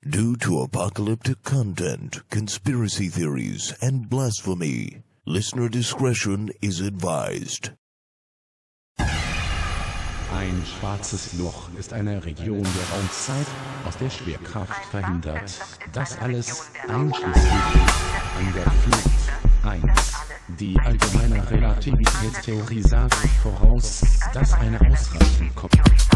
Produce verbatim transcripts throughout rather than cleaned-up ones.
Due to apocalyptic content, conspiracy theories, and blasphemy, listener discretion is advised. Ein schwarzes Loch ist eine Region der Raumzeit, aus der Schwerkraft verhindert, dass alles, einschließlich an der Flucht. eins. Die allgemeine Relativitätstheorie sagt voraus, dass eine ausreichend Kopf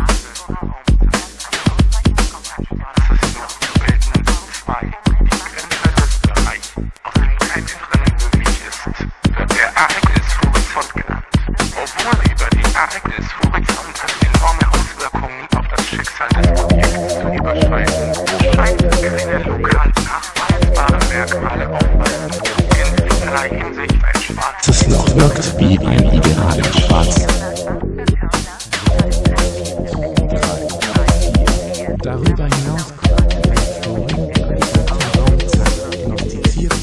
Das Loch wirkt wie ein Ideal in Schwarz. Darüber hinaus kommt die Theorie der Raumzeit diagnostiziert.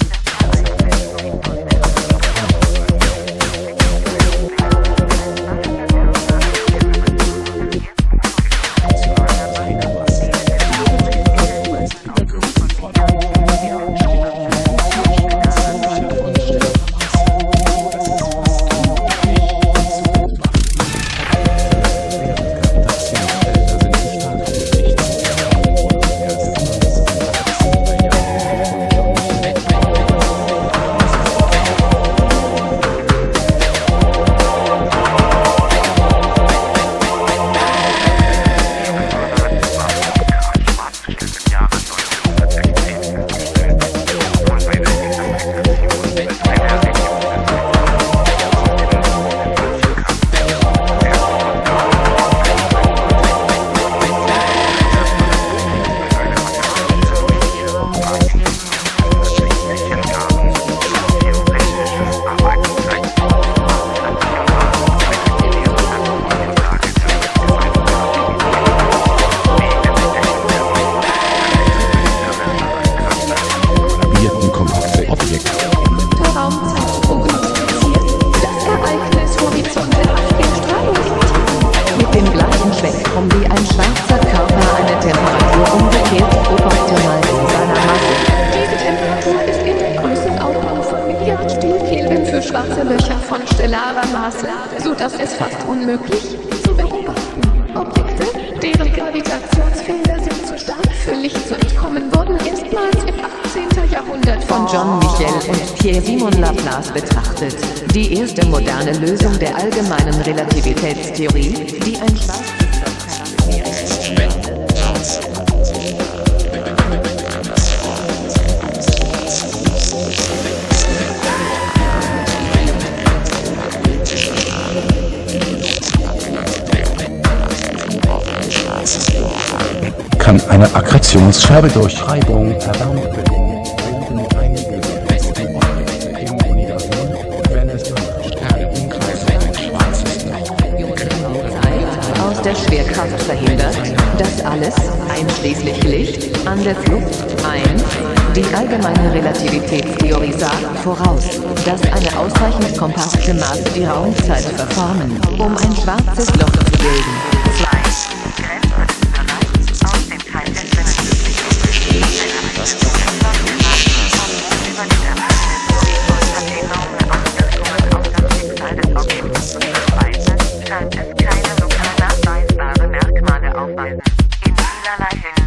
Wie ein schwarzer Körper eine Temperatur umgekehrt proportional zu seiner Masse. Diese Temperatur ist in der Größenordnung von Milliardstel-Kelvin für schwarze Löcher von stellarer Masse, sodass es fast unmöglich zu beobachten. Objekte, deren Gravitationsfelder sind zu stark für Licht zu entkommen, wurden erstmals im achtzehnten Jahrhundert von John Michel und Pierre-Simon Laplace betrachtet. Die erste moderne Lösung der allgemeinen Relativitätstheorie, die ein schwarzes kann eine Akkretionsscheibe durch Reibung erwärmt werden, bilden einige feste Objekte im Universum, wenn es durch Sterne umkreist ein schwarzes Loch aus der Schwerkraft verhindert, dass alles, einschließlich Licht, an der Flucht. eins. Die allgemeine Relativitätstheorie sagt voraus, dass eine ausreichend kompakte Masse die Raumzeit verformen, um ein schwarzes Loch zu bilden. zwei. Scheint es keine lokal nachweisbare Merkmale aufweisen. In vielerlei Hinsicht